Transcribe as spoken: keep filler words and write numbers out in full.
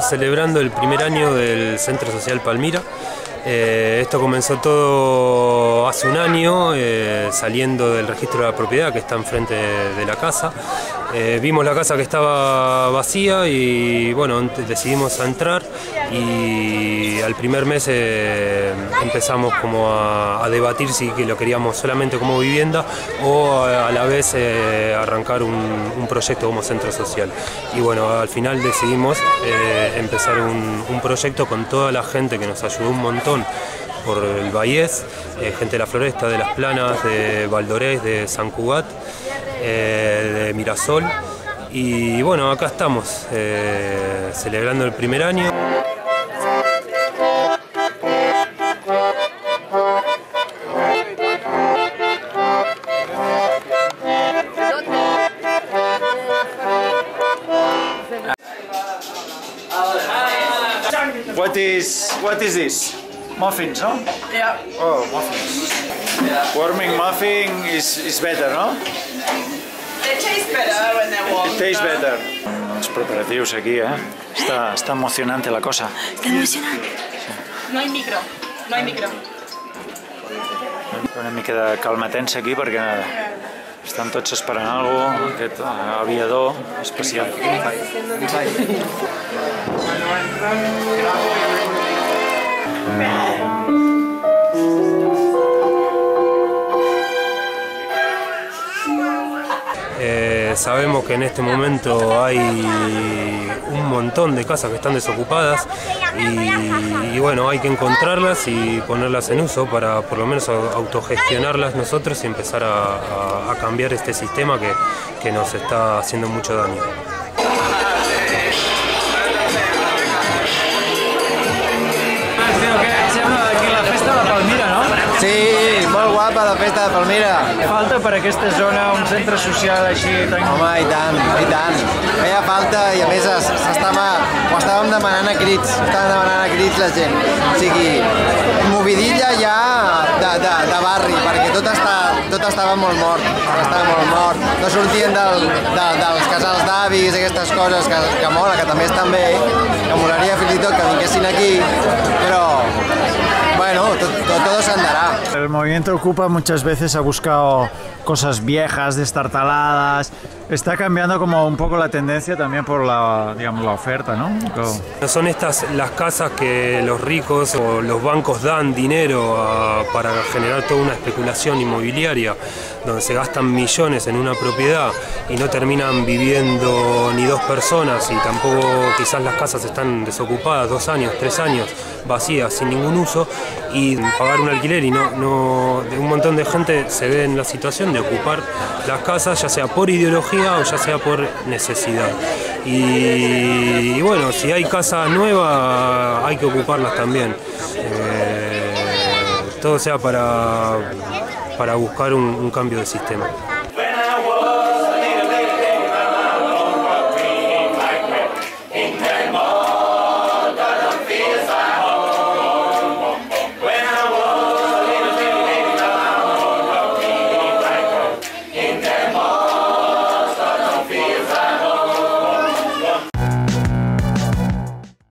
estamos celebrando el primer año del Centro Social Palmira. Eh, esto comenzó todo hace un año, eh, saliendo del registro de la propiedad que está enfrente de, de la casa. Eh, vimos la casa que estaba vacía y bueno, decidimos entrar y al primer mes eh, empezamos como a, a debatir si que lo queríamos solamente como vivienda o a, a la vez eh, arrancar un, un proyecto como centro social. Y bueno, al final decidimos eh, empezar un, un proyecto con toda la gente que nos ayudó un montón por el Vallés, eh, gente de la Floresta, de Las Planas, de Valdorés, de San Cugat, eh, de Mirasol. Y bueno, acá estamos eh, celebrando el primer año. What is what is this? Muffins, no? Yeah. Oh, muffins. Warming muffin is is better, no? They taste better when they're warm. It tastes better. Els preparatius aquí, eh? Està, està emocionante la cosa. Está emocionante. No hay micro. No hay micro. Una mica de calmatença aquí perquè estan tots esperant alguna cosa, aquest aviador especial. Eh, sabemos que en este momento hay un montón de casas que están desocupadas y, y bueno, hay que encontrarlas y ponerlas en uso para por lo menos autogestionarlas nosotros y empezar a, a, a cambiar este sistema que, que nos está haciendo mucho daño. Sí, molt guapa la festa de Palmira. Falta per aquesta zona un centre social així tan... Home, i tant, i tant. Feia falta i a més s'estava, ho estàvem demanant a crits, estàvem demanant a crits la gent. O sigui, movidilla ja de, de, de barri, perquè tot, està, tot estava molt mort, estava molt mort. No sortien del, de, dels casals d'avis, aquestes coses que, que mola, que també estan bé, que molaria fins i tot que vinguessin aquí, però... Bueno, todo, todo se andará. El movimiento Ocupa muchas veces ha buscado cosas viejas, destartaladas. Está cambiando como un poco la tendencia también por la, digamos, la oferta, ¿no? Son estas las casas que los ricos o los bancos dan dinero a, para generar toda una especulación inmobiliaria, donde se gastan millones en una propiedad y no terminan viviendo ni dos personas y tampoco quizás las casas están desocupadas dos años, tres años, vacías, sin ningún uso, y pagar un alquiler y no, no, un montón de gente se ve en la situación de ocupar las casas, ya sea por ideología o ya sea por necesidad. Y, y bueno, si hay casas nuevas hay que ocuparlas también. Eh, todo sea para, para buscar un, un cambio de sistema.